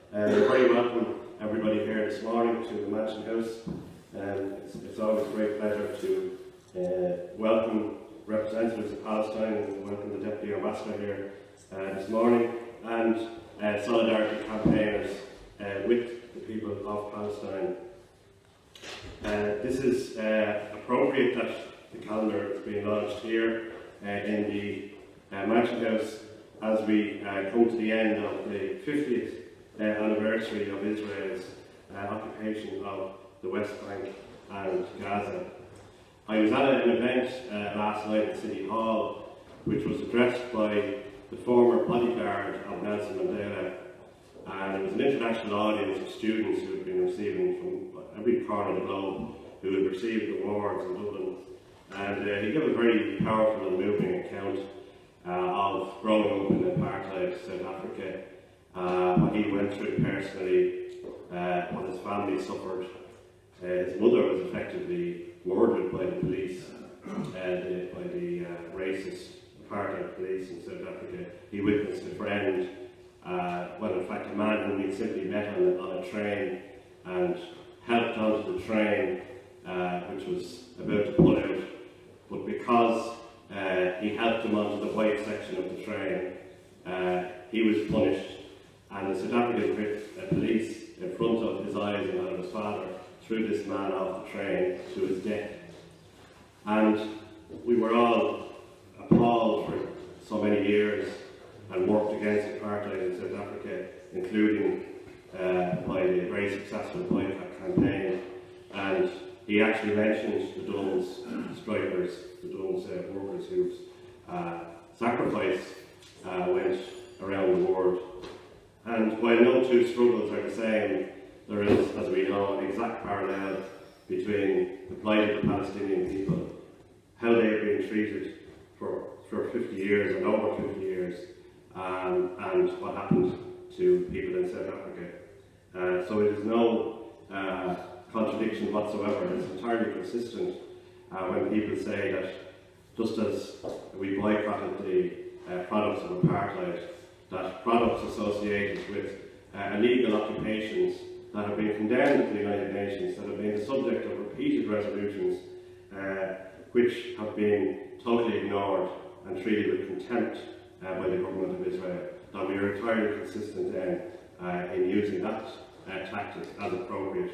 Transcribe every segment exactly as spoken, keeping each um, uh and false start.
Uh, you're very welcome, everybody here this morning, to the Mansion House. Um, it's, it's always a great pleasure to uh, welcome representatives of Palestine and welcome the Deputy Ambassador here uh, this morning, and uh, solidarity campaigners uh, with the people of Palestine. Uh, this is uh, appropriate that the calendar is being launched here uh, in the uh, Mansion House as we uh, come to the end of the fiftieth uh, anniversary of Israel's uh, occupation of the West Bank and Gaza. I was at an event uh, last night at City Hall which was addressed by the former bodyguard of Nelson Mandela, and it was an international audience of students who had been receiving from every corner of the globe, who had received awards in Dublin. And uh, he gave a very powerful and moving account uh, of growing up in apartheid South Africa, uh, what he went through personally, uh, what his family suffered. Uh, his mother was effectively murdered by the police, uh, the, by the uh, racist apartheid police in South Africa. He witnessed a friend, uh, well in fact a man whom he'd simply met on a, on a train and helped onto the train uh, which was about to pull out, but because uh, he helped him onto the white section of the train, uh, he was punished, and the South African police in front of his eyes and that of his father threw this man off the train to his death. And we were all appalled for so many years and worked against apartheid in South Africa, including uh, by the very successful boycott campaign. And he actually mentioned the Dublins strikers, the Dublin uh, workers whose uh, sacrifice uh, went around the world. And while no two struggles are the same, there is, as we know, an exact parallel between the plight of the Palestinian people, how they have been treated for, for fifty years and over fifty years, um, and what happened to people in South Africa. Uh, so it is no uh, contradiction whatsoever. It's entirely consistent uh, when people say that just as we boycotted the uh, products of apartheid, that products associated with uh, illegal occupations that have been condemned in the United Nations, that have been the subject of repeated resolutions, uh, which have been totally ignored and treated with contempt uh, by the government of Israel. Now we are entirely consistent then uh, in using that uh, tactic as appropriate.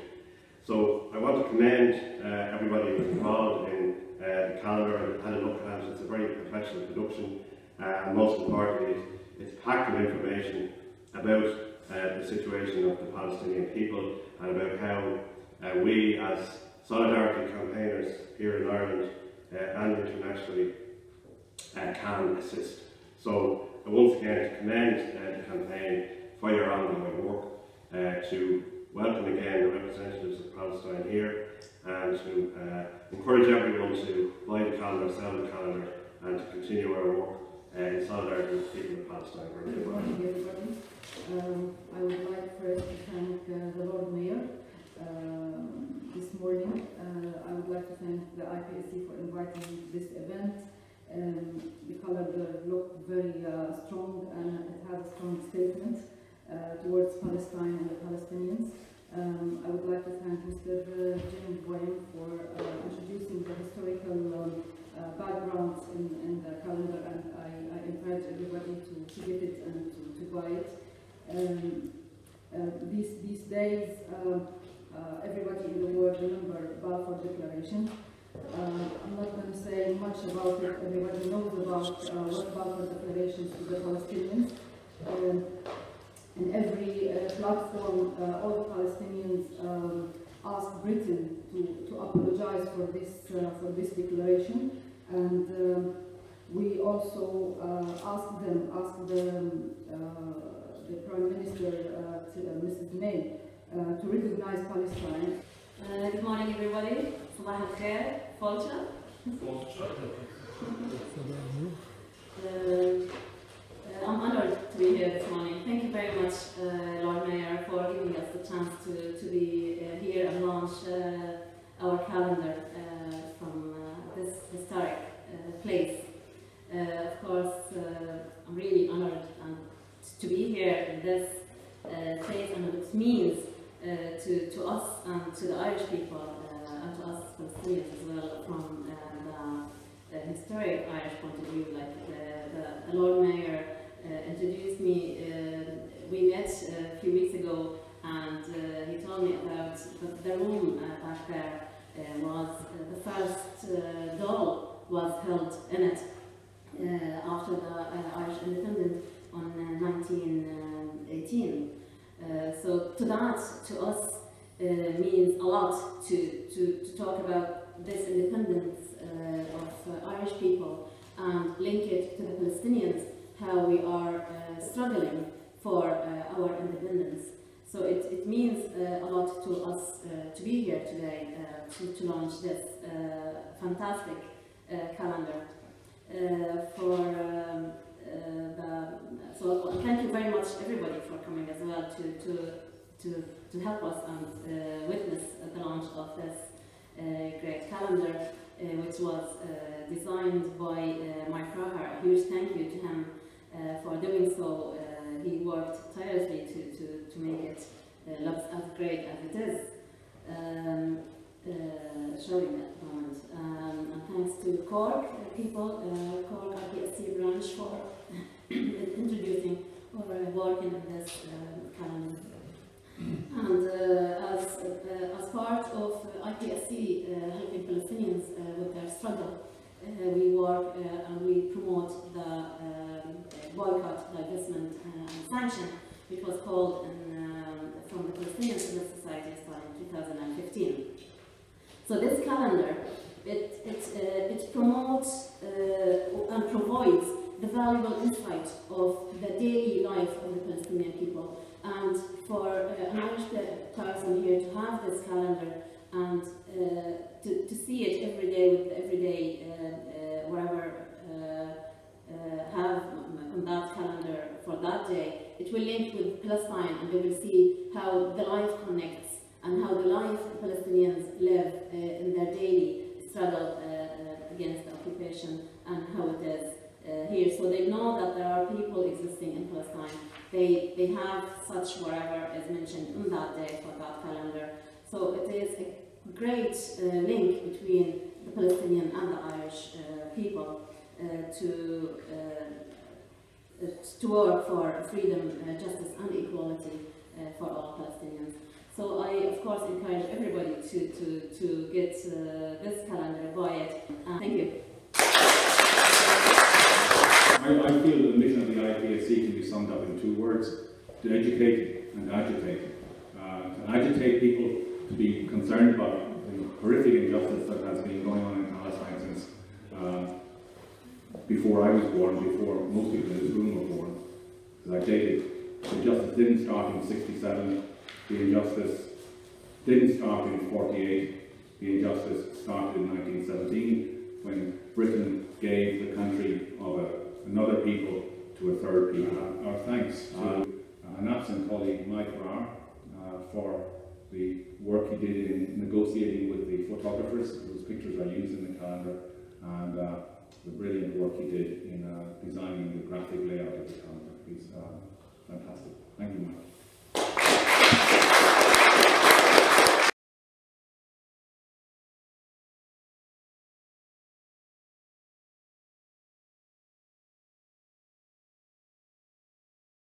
So I want to commend uh, everybody who was involved in uh, the calendar and had a look at it. It's a very professional production, uh, and most importantly, it's packed with information about uh, the situation of the Palestinian people and about how uh, we as solidarity campaigners here in Ireland uh, and internationally uh, can assist. So uh, once again, to commend uh, the campaign for your ongoing work, uh, to welcome again the representatives of Palestine here, and to uh, encourage everyone to buy the calendar, sell the calendar, and to continue our work uh, in solidarity with the people of Palestine. Good morning, everybody. Um, I would like first to thank uh, the Lord Mayor uh, this morning. Uh, I would like to thank the I P S C for inviting me to this event. Um, the calendar looked very uh, strong, and it has a strong statement uh, towards Palestine and the Palestinians. Um, I would like to thank Mister Jilan Bowen for uh, introducing the historical um, uh, backgrounds in, in the calendar, and I, I encourage everybody to, to get it and to, to buy it. Um, uh, these, these days, uh, uh, everybody in the world remember Balfour Declaration. Uh, I'm not going to say much about it. Everybody knows about uh, what Balfour Declaration to the Palestinians. Um, in every uh, platform, uh, all the Palestinians um, ask Britain to, to apologize for this uh, for this declaration, and um, we also uh, ask them, ask the, uh, the Prime Minister, uh, to, uh, Missus May, uh, to recognize Palestine. Uh, good morning, everybody. Sabah al-khair, Folcha. I'm honored to be here this morning. Thank you very much, uh, Lord Mayor, for giving us the chance to, to be uh, here and launch uh, our calendar uh, from uh, this historic uh, place. Uh, of course, uh, I'm really honored um, to be here in this uh, place and us and to the Irish people uh, and to us Palestinians as well from uh, the, the historic Irish point of view. Like the, the, the Lord Mayor uh, introduced me, uh, we met uh, a few weeks ago, and uh, he told me about the, the room uh, back there uh, was uh, the first uh, doll was held in it uh, after the uh, Irish independence on uh, nineteen eighteen. Uh, so to that, to us, uh, means a lot to, to, to talk about this independence uh, of uh, Irish people and link it to the Palestinians, how we are uh, struggling for uh, our independence. So it, it means uh, a lot to us uh, to be here today uh, to, to launch this uh, fantastic uh, calendar. Uh, for um, uh, the, so and thank you very much everybody for coming as well to, to, to, to help us and uh, witness the launch of this uh, great calendar, uh, which was uh, designed by uh, Mike Rahar. A huge thank you to him uh, for doing so. Uh, he worked tirelessly to, to, to make it uh, look as great as it is, um, uh, showing at the moment. Um, and thanks to Cork uh, people, uh, Cork I P S C branch for introducing or uh, working on this um, calendar. And uh, as, uh, as part of uh, I P S C uh, helping Palestinians uh, with their struggle, uh, we work uh, and we promote the um, boycott, divestment uh, and sanction, which was called in, um, from the Palestinian Civil Society starting in two thousand fifteen. So this calendar, it, it, uh, it promotes uh, and provides the valuable insight of the daily life of the Palestinian people. And for uh, an Irish person here to have this calendar and uh, to, to see it every day with the everyday, uh, uh, whatever uh, uh, have on that calendar for that day, it will link with Palestine, and they will see how the life connects and how the life Palestinians live uh, in their daily struggle uh, uh, against the occupation and how it is uh, here. So they know that there are people existing in Palestine. They, they have such whatever is mentioned on that day for that calendar. So it is a great uh, link between the Palestinian and the Irish uh, people uh, to, uh, to work for freedom, uh, justice and equality uh, for all Palestinians. So I, of course, encourage everybody to, to, to get uh, this calendar, buy it. Uh, thank you. I, I feel the mission of the I P S C can be summed up in two words: to educate and agitate. Uh, to agitate people to be concerned about the horrific injustice that has been going on in Palestine since uh, before I was born, before most people in this room were born. Because I dated, the injustice didn't start in sixty-seven. The injustice didn't start in forty-eight. The injustice started in nineteen seventeen, when Britain gave the country of a, another people to a third people. Uh, our thanks to uh, an absent colleague, Mike Rahar, uh, for the work he did in negotiating with the photographers. Those pictures are used in the calendar, and uh, the brilliant work he did in uh,